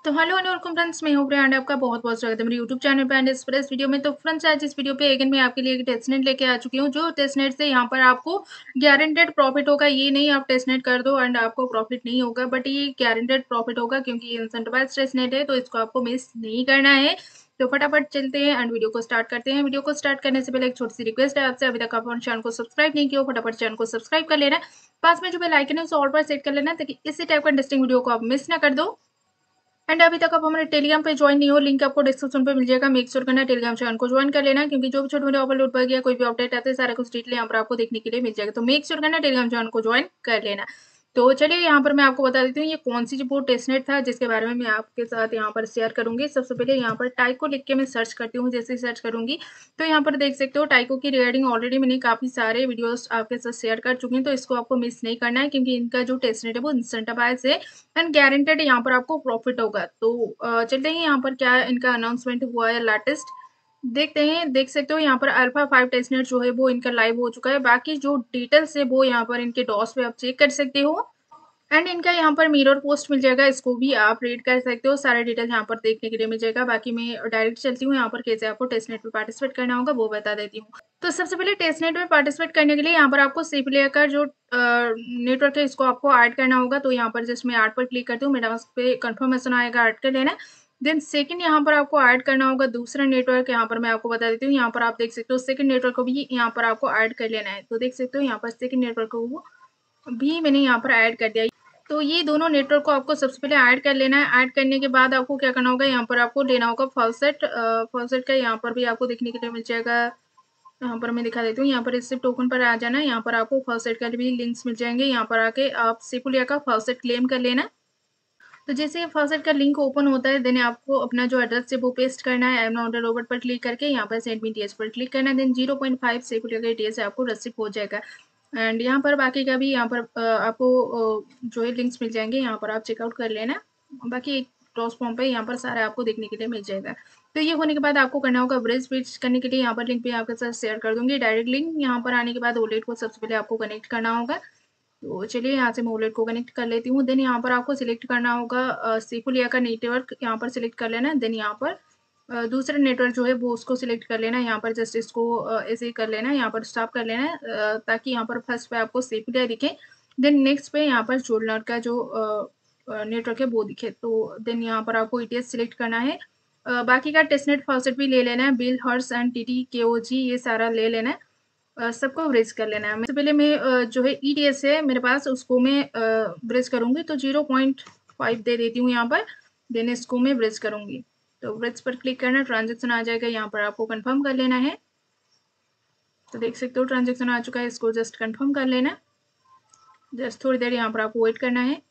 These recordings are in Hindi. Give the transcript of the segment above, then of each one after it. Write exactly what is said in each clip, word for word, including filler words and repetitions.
तो हेलो एंड वेलकम फ्रेंड्स, मैं हूँ प्रिया एंड आपका बहुत-बहुत स्वागत है मेरे यूट्यूब चैनल पे एंड इस पर इस वीडियो में। तो फ्रेंड्स, आज इस वीडियो पे अगेन मैं आपके लिए एक टेस्टनेट लेके आ चुकी हूँ, जो टेस्टनेट से यहाँ पर आपको गारंटेड प्रॉफिट होगा। ये नहीं आप टेस्टनेट कर दो एंड आपको प्रॉफिट नहीं होगा, बट ये गारंटेड प्रॉफिट होगा क्योंकि ये इंसेंटिवाइज्ड टेस्टनेट है, तो इसको आपको मिस नहीं करना है। तो फटाफट चलते हैं एंड वीडियो को स्टार्ट करते हैं। वीडियो को स्टार्ट करने से पहले एक छोटी-सी रिक्वेस्ट है आपसे, अभी तक आप हमारे चैनल को सब्सक्राइब नहीं किया हो, फटाफट चैनल को सब्सक्राइब कर लेना। पास में जो बेल आइकन है उसे ऑल पर सेट कर लेना, ताकि इसी टाइप का इंटरेस्टिंग वीडियो को आप मिस ना कर दो। एंड अभी तक आप हमारे टेलीग्राम पे ज्वाइन नहीं हो, लिंक आपको डिस्क्रिप्शन पे मिल जाएगा। मेक श्योर करना टेलीग्राम चैनल को ज्वाइन कर लेना, क्योंकि जो भी छोटे मोटे अपलोड पर गया कोई भी अपडेट आते हैं सारा कुछ डिटेल यहाँ पर आपको देखने के लिए मिल जाएगा। तो मेक श्योर करना टेलीग्राम चैनल को ज्वाइन कर लेना। तो चलिए यहाँ पर मैं आपको बता देती हूँ ये कौन सी वो टेस्टनेट था जिसके बारे में मैं आपके साथ यहाँ पर शेयर करूंगी। सबसे पहले यहाँ पर टाइको लिख के मैं सर्च करती हूँ। जैसे ही सर्च करूंगी तो यहाँ पर देख सकते हो टाइको की रिगार्डिंग ऑलरेडी मैंने काफी सारे वीडियोस आपके साथ शेयर कर चुकी हूँ, तो इसको आपको मिस नहीं करना है, क्योंकि इनका जो टेस्टनेट है वो इंसेंटिवाइज है एंड गारंटेड यहाँ पर आपको प्रॉफिट होगा। तो अ, चलते हैं यहाँ पर क्या इनका अनाउंसमेंट हुआ है लेटेस्ट, देखते हैं। देख सकते हो यहाँ पर अल्फा फाइव टेस्टनेट जो है वो इनका लाइव हो चुका है। बाकी जो डिटेल्स है वो यहाँ पर इनके डॉस पे आप चेक कर सकते हो एंड इनका यहाँ पर मिरर पोस्ट मिल जाएगा, इसको भी आप रीड कर सकते हो। सारे डिटेल यहाँ पर देखने के लिए मिल जाएगा। बाकी मैं डायरेक्ट चलती हूँ यहाँ पर कैसे आपको टेस्टनेट में पार्टिसिपेट करना होगा वो बता देती हूँ। तो सबसे पहले टेस्टनेट में पार्टिसिपेट करने के लिए यहाँ पर आपको सीपीलिया का जो नेटवर्क है इसको आपको ऐड करना होगा। तो यहाँ पर जस्ट मैं ऐड पर क्लिक करती हूँ, मेरा पे कंफर्मेशन आएगा, ऐड कर लेना। देन सेकंड यहाँ पर आपको ऐड करना होगा दूसरा नेटवर्क। यहाँ पर मैं आपको बता देती हूँ, यहाँ पर आप देख सकते हो सेकंड नेटवर्क को भी यहाँ पर आपको ऐड कर लेना है। तो देख सकते हो यहाँ पर सेकंड नेटवर्क को भी मैंने यहाँ पर ऐड कर दिया। तो ये दोनों नेटवर्क को आपको सबसे पहले ऐड कर लेना है। ऐड करने के बाद आपको क्या करना होगा, यहाँ पर आपको लेना होगा फॉलसेट। फॉलसेट का यहाँ पर भी आपको देखने के लिए मिल जाएगा। यहाँ पर मैं दिखा देती हूँ, यहाँ पर रिसिप्ट टोकन पर आ जाना है। यहाँ पर आपको फॉलसेट का भी लिंक्स मिल जाएंगे। यहाँ पर आके आप सेपुलिया का फॉलसेट क्लेम कर लेना। तो जैसे ये फॉलसेट का लिंक ओपन होता है, देन आपको अपना जो एड्रेस है वो पेस्ट करना है। I am not a robot पर क्लिक करके यहाँ पर सेंड मी टीएस पर क्लिक करना है। Then zero point five Sepolia का टीएस आपको रिसिप्ट हो जाएगा। एंड यहाँ पर बाकी का भी यहाँ पर अ, आपको अ, जो है लिंक्स मिल जाएंगे, यहाँ पर आप चेकआउट कर लेना। बाकी एक क्रॉस फॉर्म पे यहाँ पर सारा आपको देखने के लिए मिल जाएगा। तो ये होने के बाद आपको करना होगा ब्रिज स्विच करने के लिए। यहाँ पर लिंक भी आपके साथ शेयर कर दूंगी, डायरेक्ट लिंक। यहाँ पर आने के बाद वॉलेट को सबसे पहले आपको कनेक्ट करना होगा। तो चलिए यहाँ से मैं वॉलेट को कनेक्ट कर लेती हूँ। देन यहाँ पर आपको सिलेक्ट करना होगा सेफुलिया का नेटवर्क, यहाँ पर सिलेक्ट कर लेना। देन यहाँ पर अ, दूसरा नेटवर्क जो है वो उसको सिलेक्ट कर लेना। यहाँ पर जस्ट इसको अ, ऐसे ही कर लेना, यहाँ पर स्टॉप कर लेना है, अ, ताकि यहाँ पर फर्स्ट पे आपको सेफुलिया दिखे। देन नेक्स्ट पे यहाँ पर जोलनर का जो नेटवर्क है वो दिखे। तो देन यहाँ पर आपको ईटीएस सिलेक्ट करना है। अ, बाकी का टेस्टनेट फॉसेट भी ले लेना है, बिल हर्स एंड टीटी केओजी ये सारा ले लेना है। अ, सबको ब्रेज कर लेना है। सबसे पहले मैं अ, जो है ईटीएस है मेरे पास उसको मैं ब्रेज करूंगी, तो जीरो पॉइंट फाइव दे देती हूँ यहाँ पर। देन इसको मैं ब्रेज करूंगी। तो ब्रेज पर क्लिक करना, ट्रांजेक्शन आ जाएगा, यहाँ पर आपको कंफर्म कर लेना है। तो देख सकते हो ट्रांजेक्शन आ चुका है, इसको जस्ट कंफर्म कर लेना। जस्ट थोड़ी देर यहाँ पर आपको वेट करना है।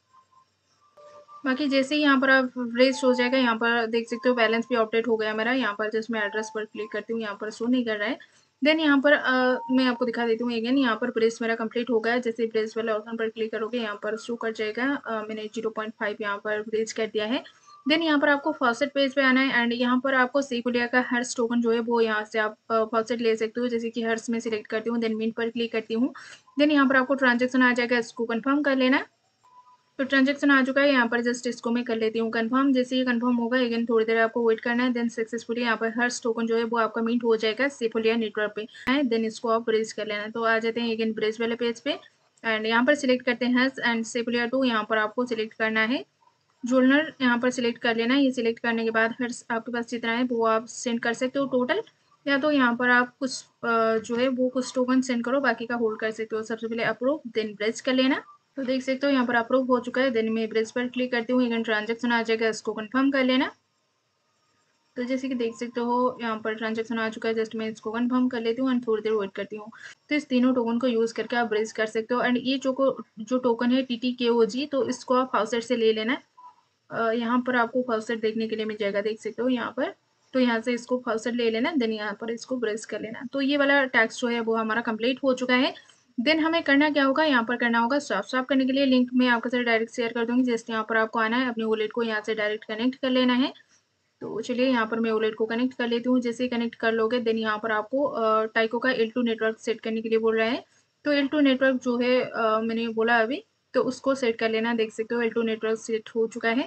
बाकी जैसे ही यहाँ पर आप रेज हो जाएगा, यहाँ पर देख सकते हो बैलेंस भी अपडेट हो गया मेरा। यहाँ पर जस्ट मैं एड्रेस पर क्लिक करती हूँ, यहाँ पर शो नहीं कर रहा है। देन यहाँ पर आ, मैं आपको दिखा देती हूँ अगेन। यहाँ पर ब्रेस मेरा कंप्लीट हो गया है। जैसे ब्रेस वाले ऑप्शन पर क्लिक करोगे यहाँ पर शो कर जाएगा। आ, मैंने जीरो पॉइंट फाइव यहाँ पर ब्रेस कर दिया है। देन यहाँ पर आपको फॉसेट पेज पे आना है एंड यहाँ पर आपको सीपुलिया का हर्स टोकन जो है वो यहाँ से आप फॉसेट ले सकते हो। जैसे कि हर्स में सिलेक्ट करती हूँ, देन मिंट पर क्लिक करती हूँ। देन यहाँ पर आपको ट्रांजेक्शन आ जाएगा, इसको कन्फर्म कर लेना। तो ट्रांजेक्शन आ चुका है, यहाँ पर जस्ट इसको मैं कर लेती हूँ कंफर्म। जैसे ये कंफर्म होगा अगेन थोड़ी देर आपको वेट करना है। देन सक्सेसफुली यहाँ पर हर टोकन जो है वो आपका मिंट हो जाएगा सेफुलिया नेटवर्क पे है। देन इसको आप ब्रेज कर लेना। तो आ जाते हैं अगेन ब्रेज वाले पेज पे एंड यहाँ पर सिलेक्ट करते हैं हर्स एंड सेफुलिया टू। यहाँ पर आपको सिलेक्ट करना है जूलनर, यहाँ पर सिलेक्ट कर लेना है। ये सिलेक्ट करने के बाद हर्स आपके पास जितना है वो आप सेंड कर सकते हो टोटल, या तो यहाँ पर आप कुछ जो है वो कुछ टोकन सेंड करो, बाकी का होल्ड कर सकते हो। सबसे पहले अप्रूव देन ब्रेज कर लेना। तो देख सकते हो यहाँ पर अप्रूव हो चुका है। देन मैं ब्रेज पर क्लिक करती हूँ, अगेन ट्रांजेक्शन आ जाएगा, इसको कंफर्म कर लेना। तो जैसे कि देख सकते हो यहाँ पर ट्रांजेक्शन आ चुका है, जस्ट मैं इसको कंफर्म कर लेती हूँ एंड थोड़ी देर वेट करती हूँ। तो इस तीनों टोकन को यूज करके आप ब्रेज कर सकते हो। एंड ये जो को जो टोकन है टी टी के ओ जी, तो इसको आप हाउसेट से ले लेना। यहाँ पर आपको फॉसेट देखने के लिए मिल जाएगा, देख सकते हो यहाँ पर। तो यहाँ से इसको फॉसेट ले लेना, देन यहाँ पर इसको ब्रेस कर लेना। तो ये वाला टैक्स जो है वो हमारा कंप्लीट हो चुका है। देन हमें करना क्या होगा, यहाँ पर करना होगा स्वाप। स्वाप करने के लिए लिंक मैं आपके साथ डायरेक्ट शेयर कर दूंगी। जस्ट यहाँ पर आपको आना है, अपनी वॉलेट को यहाँ से डायरेक्ट कनेक्ट कर लेना है। तो चलिए यहाँ पर मैं वॉलेट को कनेक्ट कर लेती हूँ। जैसे ही कनेक्ट कर लोगे देन यहाँ पर आपको टाइको का एल टू नेटवर्क सेट करने के लिए बोल रहा है। तो एल टू नेटवर्क जो है अ, मैंने बोला अभी, तो उसको सेट कर लेना। देख सकते हो एल टू नेटवर्क सेट हो चुका है।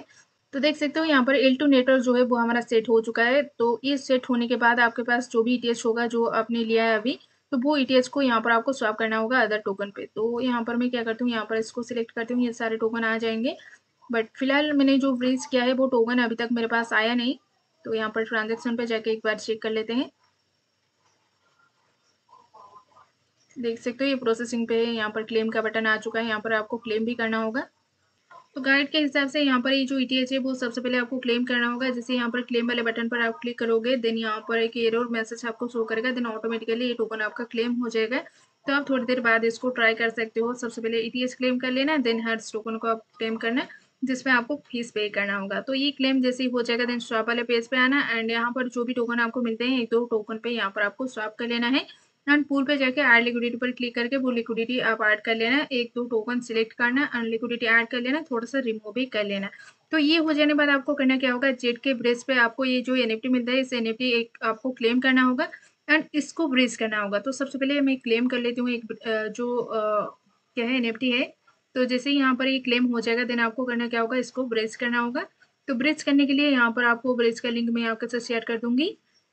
तो देख सकते हो यहाँ पर एल टू नेटवर्क जो है वो हमारा सेट हो चुका है। तो ये सेट होने के बाद आपके पास जो भी ईटीएच होगा जो आपने लिया है अभी, तो वो ईटीएच को यहाँ पर आपको स्वैप करना होगा अदर टोकन पे। तो यहाँ पर मैं क्या करती हूँ, यहाँ पर इसको सिलेक्ट करती हूँ, ये सारे टोकन आ जाएँगे। बट फिलहाल मैंने जो फ्रीज़ किया है वो टोकन अभी तक मेरे पास आया नहीं। तो यहाँ पर ट्रांज़ैक्शन पे जाके एक बार चेक कर लेते हैं। देख सकते हो ये प्रोसेसिंग पे है, यहाँ पर क्लेम का बटन आ चुका है, यहाँ पर आपको क्लेम भी करना होगा। तो गाइड के हिसाब से यहाँ पर ये जो ईटीएच है वो सबसे पहले आपको क्लेम करना होगा। जैसे यहाँ पर क्लेम वाले बटन पर आप क्लिक करोगे, देन यहाँ पर एक एरर मैसेज आपको शो करेगा, देन ऑटोमेटिकली ये टोकन आपका क्लेम हो जाएगा। तो आप थोड़ी देर बाद इसको ट्राई कर सकते हो। सबसे पहले ईटीएच क्लेम कर लेना, देन हर टोकन को आप क्लेम करना, जिसमें आपको फीस पे करना होगा। तो ये क्लेम जैसे ही हो जाएगा, देन स्वैप वाले पेज पे आना एंड यहाँ पर जो भी टोकन आपको मिलते हैं एक दो टोकन पे यहाँ पर आपको स्वैप कर लेना है एंड पूल पे जाके ऐड लिक्विडिटी पर क्लिक करके वो लिक्विडिटी आप ऐड कर लेना, एक दो टोकन सिलेक्ट करना एंड लिक्विडिटी ऐड कर लेना, थोड़ा सा रिमूव भी कर लेना। तो ये हो जाने बाद आपको करना क्या होगा, जेड के ब्रेस पे आपको ये जो एनएफटी मिलता है, इस एनएफटी एक आपको क्लेम करना होगा एंड इसको ब्रेस करना होगा। तो सबसे पहले मैं क्लेम कर लेती हूँ एक अ, जो अ, क्या है एनएफटी है। तो जैसे ही यहाँ पर ये क्लेम हो जाएगा, देन आपको करना क्या होगा, इसको ब्रेस करना होगा। तो ब्रेस करने के लिए यहाँ पर आपको ब्रेस का लिंक मैं आपके साथ शेयर कर दूंगी।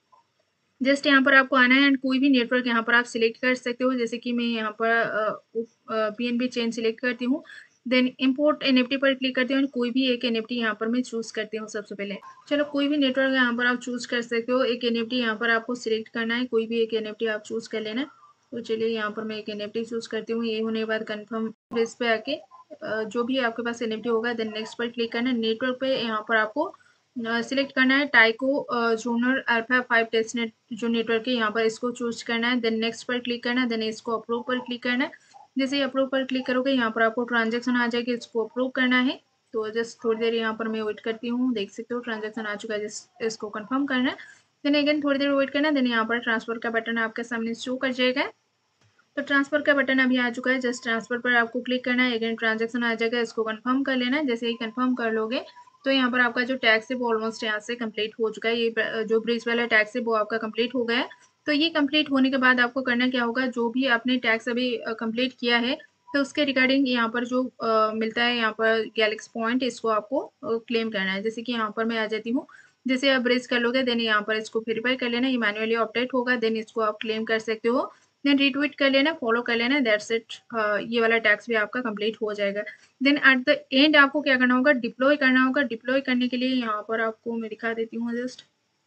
जस्ट यहाँ पर आपको आना है एंड कोई भी नेटवर्क यहाँ पर आप सिलेक्ट कर सकते हो। जैसे कि मैं यहाँ पर पीएनबी चेन सिलेक्ट करती हूँ, देन इंपोर्ट एनएफटी पर क्लिक करती हूँ एंड कोई भी एक एनएफटी यहाँ पर मैं चूज करती हूँ सबसे पहले। चलो कोई भी नेटवर्क यहाँ पर आप चूज कर सकते हो। एक एनएफटी यहाँ पर आपको सिलेक्ट करना है, कोई भी एक एनएफटी आप चूज कर लेना। तो चलिए यहाँ पर मैं एक एनएफटी चूज करती हूँ। ये होने के बाद कन्फर्म प्लेस पे आके अ, जो भी आपके पास एनएफटी होगा, देन नेक्स्ट पर क्लिक करना है। नेटवर्क पे यहाँ पर आपको सिलेक्ट करना है Taiko Jolnir alpha five testnet जो नेटवर्क है, यहाँ पर इसको चूज करना है। देन नेक्स्ट पर क्लिक करना है, देन इसको अप्रूव पर क्लिक करना है। जैसे ही अप्रूव पर क्लिक करोगे, यहाँ पर आपको ट्रांजेक्शन आ जाएगी, इसको अप्रूव करना है। तो जस्ट थोड़ी देर यहाँ पर मैं वेट करती हूँ। देख सकते हो ट्रांजेक्शन आ चुका है, जिस इसको कंफर्म करना है। देन अगेन थोड़ी देर वेट करना है, देन यहाँ पर ट्रांसफर का बटन आपके सामने शो कर जाएगा। तो ट्रांसफर का बटन अभी आ चुका है, जस्ट ट्रांसफर पर आपको क्लिक करना है। अगेन ट्रांजेक्शन आ जाएगा, इसको कंफर्म कर लेना है। जैसे ही कंफर्म कर लोगे, तो यहाँ पर आपका जो टैक्स है वो ऑलमोस्ट यहाँ से कंप्लीट हो चुका है। ये जो ब्रिज वाला टैक्स है वो आपका कंप्लीट हो गया है। तो ये कंप्लीट होने के बाद आपको करना क्या होगा, जो भी आपने टैक्स अभी कंप्लीट किया है, तो उसके रिगार्डिंग यहाँ पर जो अ, मिलता है यहाँ पर गैलेक्स पॉइंट, इसको आपको क्लेम करना है। जैसे कि यहाँ पर मैं आ जाती हूँ। जैसे आप ब्रिज कर लोगे, देन यहाँ पर इसको वेरीफाई कर लेना, ये मैनुअली अपडेट होगा, देन इसको आप क्लेम कर सकते हो। देन रीट्वीट कर लेना, फॉलो कर लेना, दैट्स इट। ये वाला टैक्स भी आपका कंप्लीट हो जाएगा। देन एट द एंड आपको क्या करना होगा, डिप्लॉय करना होगा। डिप्लॉय करने के लिए यहाँ पर आपको मैं दिखा देती हूँ जस्ट।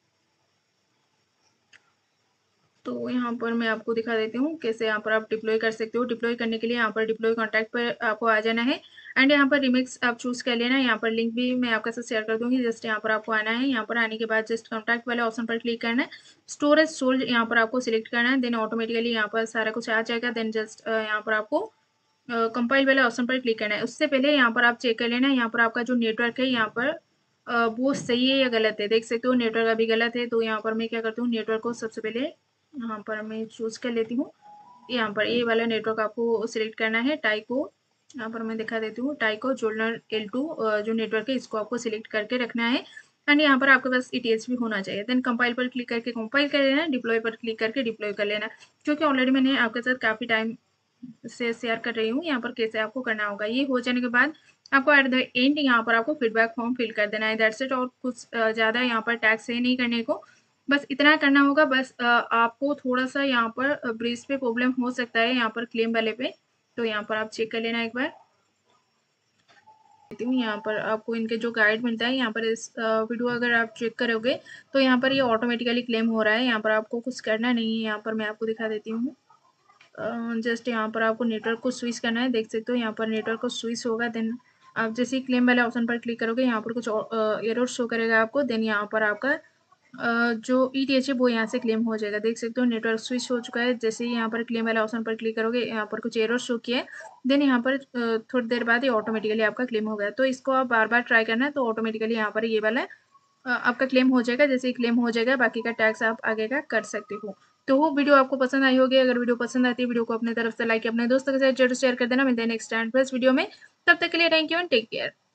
तो यहाँ पर मैं आपको दिखा देती हूँ कैसे यहाँ पर आप डिप्लॉय कर सकते हो। डिप्लॉय करने के लिए यहाँ पर डिप्लॉय कॉन्टैक्ट पर आपको आ जाना है एंड यहाँ पर रिमिक्स आप चूज कर लेना है। यहाँ पर लिंक भी मैं आपके साथ शेयर कर दूंगी। जस्ट यहाँ पर आपको आना है, यहाँ पर आने के बाद जस्ट कॉन्टैक्ट वाले ऑप्शन पर क्लिक करना है। स्टोरेज सोल्ड यहाँ पर आपको सिलेक्ट करना है, देन ऑटोमेटिकली यहाँ पर सारा कुछ आ जाएगा। देन जस्ट यहाँ पर आपको कंपाइल वाले ऑप्शन पर क्लिक करना है। उससे पहले यहाँ पर आप चेक कर लेना, यहाँ पर आपका जो नेटवर्क है यहाँ पर अ, वो सही है या गलत है। देख सकते हो नेटवर्क अभी गलत है। तो यहाँ पर मैं क्या करती हूँ, नेटवर्क को सबसे पहले यहाँ पर मैं चूज कर लेती हूँ। यहाँ पर ये वाला नेटवर्क आपको सिलेक्ट करना है, टाइको। यहाँ पर मैं दिखा देती हूँ, टाइको जोलनर एल टू जो नेटवर्क है, इसको आपको सिलेक्ट करके रखना है एंड यहाँ पर आपके पास ईटीएच भी होना चाहिए। देन कंपाइल पर क्लिक करके कंपाइल कर लेना, डिप्लॉय पर क्लिक करके डिप्लॉय कर लेना। क्योंकि ऑलरेडी मैंने आपके साथ काफ़ी टाइम से शेयर कर रही हूँ यहाँ पर कैसे आपको करना होगा। ये हो जाने के बाद आपको एट द एंड यहाँ पर आपको फीडबैक फॉर्म फिल कर देना है, दैट्स इट। और कुछ ज़्यादा यहाँ पर टैक्स है नहीं करने को, बस इतना करना होगा। बस अ, आपको थोड़ा सा यहाँ पर ब्रीज पे प्रॉब्लम हो सकता है, यहाँ पर क्लेम वाले पे। तो यहाँ पर आप चेक कर लेना एक बार। यहाँ पर आपको इनके जो गाइड मिलता है, यहाँ पर इस वीडियो अगर आप चेक करोगे तो यहाँ पर ये यह ऑटोमेटिकली क्लेम हो रहा है। यहाँ पर आपको कुछ करना नहीं है। यहाँ पर मैं आपको दिखा देती हूँ। जस्ट यहाँ पर आपको नेटवर्क को स्विच करना है। देख सकते हो यहाँ पर नेटवर्क को स्विच होगा। देन आप जैसे ही क्लेम वाले ऑप्शन पर क्लिक करोगे, यहाँ पर कुछ एरर शो करेगा आपको। देन यहाँ पर आपका Uh, जो ई टी एच है वो यहाँ से क्लेम हो जाएगा। देख सकते हो नेटवर्क स्विच हो चुका है। जैसे ही यहाँ पर क्लेम वाला ऑप्शन पर क्लिक करोगे, यहाँ पर कुछ एरर शो किया है। देन यहाँ पर uh, थोड़ी देर बाद ये ऑटोमेटिकली आपका क्लेम हो गया। तो इसको आप बार बार ट्राई करना है, तो ऑटोमेटिकली यहाँ पर ये वाला uh, आपका क्लेम हो जाएगा। जैसे ही क्लेम हो जाएगा, बाकी का टैक्स आप आगे का कर सकते हो। तो वो वीडियो आपको पसंद आई होगी। अगर वीडियो पसंद आती है, वीडियो को अपने तरफ से लाइक अपने दोस्तों के साथ जरूर शेयर कर देना। मिलते हैं नेक्स्ट टाइम प्लस वीडियो में। तब तक के लिए thank you and take care.